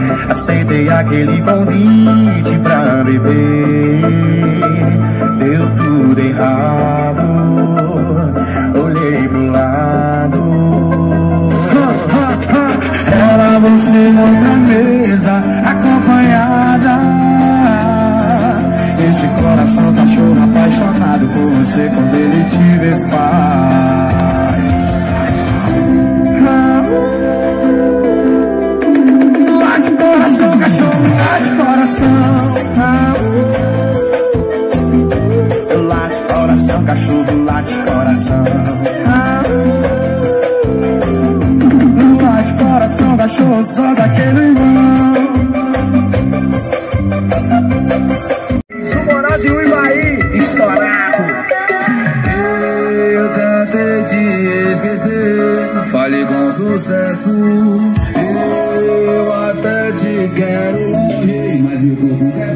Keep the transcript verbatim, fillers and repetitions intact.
Aceitei aquele convite pra beber. Deu tudo errado. Olhei pro lado. Era você noutra mesa, acompanhada. Esse coração cachorro apaixonado por você quando ele te vê faz. Late coração, cachorro, late coração. Late coração, cachorro, late coração. Late coração, cachorro, só daquele irmão. De Uibaí, estourado. Eu tentei te esquecer, falei com sucesso. Eu até te quero, mas meu corpo quer